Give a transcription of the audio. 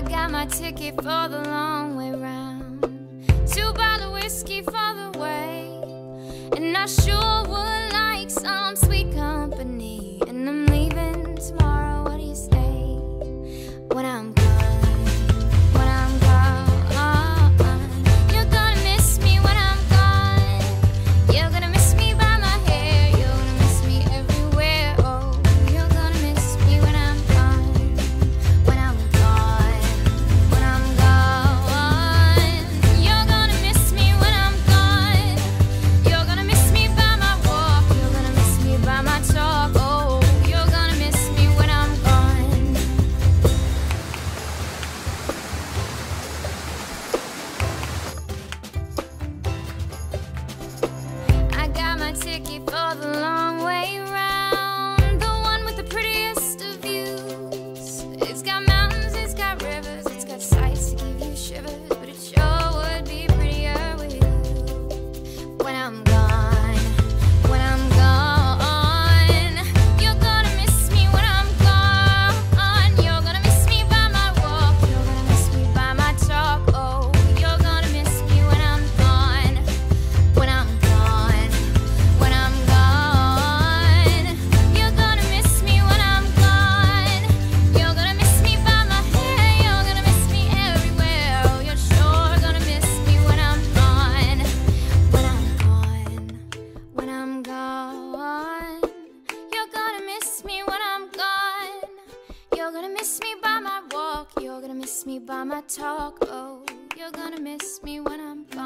got my ticket for the long way round, 2 bottles of whiskey for the way, and I sure would like some sweet company. And I'm leaving tomorrow, what do you say? When I'm gone, when I'm gone, you're gonna miss me when I'm gone. You're gonna miss me by my hair, you're gonna miss me everywhere. Oh, you're gonna miss me when I'm gone, when I'm gone, when I'm gone. You're gonna miss me when I'm gone. You're gonna miss me by my walk, you're gonna miss me by my talk. Oh, you're gonna miss me when I'm gone. I got my ticket for the long way round, the one with the prettiest of views. It's got mountains, it's got rivers, it's got sights to give you shivers, but it sure would be prettier with you. When I'm gone, when I'm gone, you're gonna miss me when I'm gone. You're gonna miss me by my walk, you're gonna miss me by my talk. Oh, you're gonna miss me when I'm gone, when I'm gone, when I'm gone. You're gonna miss me when I'm gone. You're gonna miss me by my hair, you're gonna miss me everywhere. Oh, you're sure gonna miss me when I'm gone, when I'm gone, when I'm gone. You're gonna miss me when I'm gone. You're gonna miss me by my walk, you're gonna miss me by my talk. Oh, you're gonna miss me when I'm gone.